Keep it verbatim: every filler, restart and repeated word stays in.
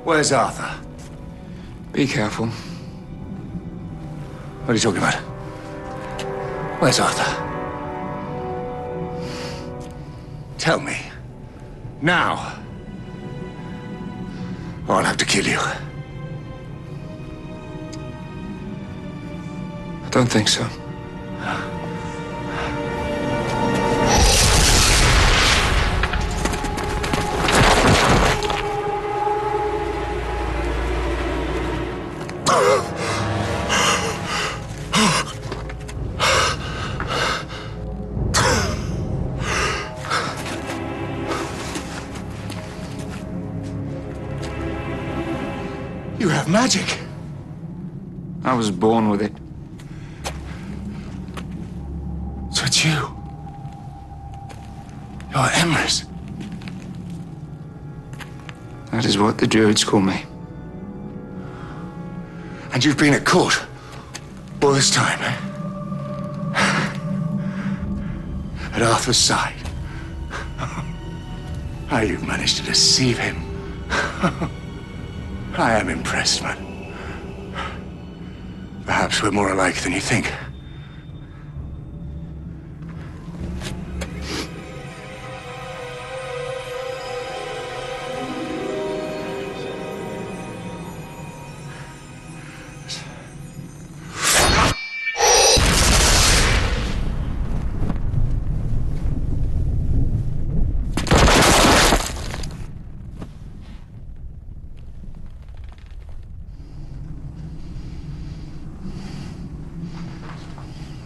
Where's Arthur? Be careful. What are you talking about? Where's Arthur? Tell me. Now. Or I'll have to kill you. I don't think so. You have magic. I was born with it. So it's you. You're Emrys. That is what the druids call me. And you've been at court all this time, eh? At Arthur's side. How you've managed to deceive him. I am impressed, man. Perhaps we're more alike than you think.